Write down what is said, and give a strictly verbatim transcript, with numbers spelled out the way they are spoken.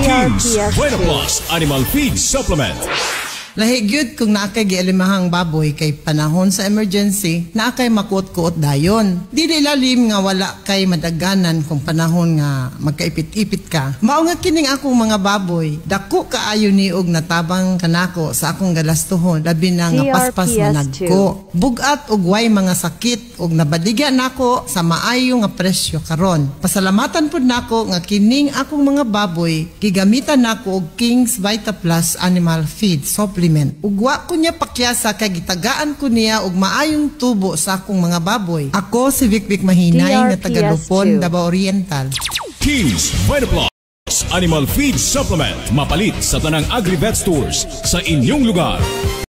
Kings Bueno Plus Animal Feed Supplement. Lahigyud kung naakay gialimahang baboy kay panahon sa emergency, naakay makuot-kuot dayon. Dili lalim nga wala kay madaganan kung panahon nga magkaipit-ipit ka. Mao nga kining akong mga baboy, dako kaayo ni og natabang kanako sa akong galastuhon, labi na nga paspas na nagko. Bugat og way mga sakit og nabaligya nako sa maayo nga presyo karon. Pasalamatan pud nako nga kining akong mga baboy gigamitan nako og Kings Vita Plus Animal Feed Supplement. Ugwa ko niya pakyasa kay gitagaan ko niya og maayong tubo sa akong mga baboy. Ako si Vic Vic Mahinay nga taga Lupon, Davao Oriental. Kings Vita Plus Animal Feed Supplement, mapalit sa tanang Agri-Vet stores sa inyong lugar.